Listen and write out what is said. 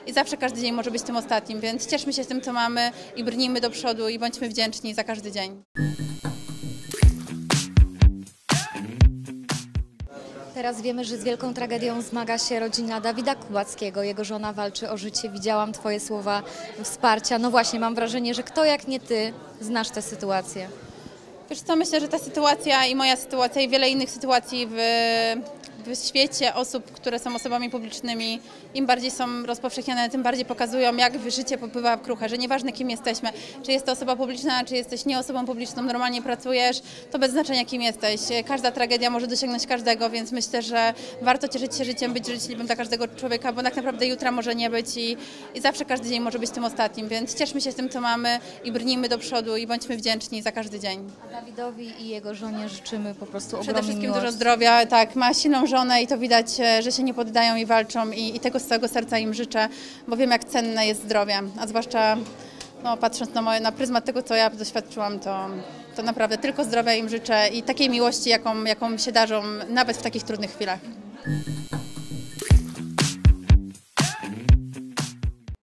i zawsze każdy dzień może być tym ostatnim, więc cieszmy się z tym, co mamy i brnijmy do przodu i bądźmy wdzięczni za każdy dzień. Teraz wiemy, że z wielką tragedią zmaga się rodzina Dawida Kubackiego. Jego żona walczy o życie. Widziałam Twoje słowa wsparcia. No właśnie, mam wrażenie, że kto jak nie Ty znasz tę sytuację. Wiesz co, myślę, że ta sytuacja i moja sytuacja i wiele innych sytuacji w świecie osób, które są osobami publicznymi, im bardziej są rozpowszechnione, tym bardziej pokazują, jak życie popływa w kruche, że nieważne kim jesteśmy, czy jest to osoba publiczna, czy jesteś nie osobą publiczną, normalnie pracujesz, to bez znaczenia kim jesteś. Każda tragedia może dosięgnąć każdego, więc myślę, że warto cieszyć się życiem, być życzliwym dla każdego człowieka, bo tak naprawdę jutra może nie być i zawsze każdy dzień może być tym ostatnim, więc cieszmy się z tym, co mamy i brnijmy do przodu i bądźmy wdzięczni za każdy dzień. A Dawidowi i jego żonie życzymy po prostu ogromnie Przede wszystkim miłości. dużo zdrowia, tak, ma silną żonę i to widać, że się nie poddają i walczą i tego z całego serca im życzę, bo wiem, jak cenne jest zdrowie, a zwłaszcza no, patrząc na pryzmat tego, co ja doświadczyłam, to naprawdę tylko zdrowia im życzę i takiej miłości, jaką się darzą nawet w takich trudnych chwilach.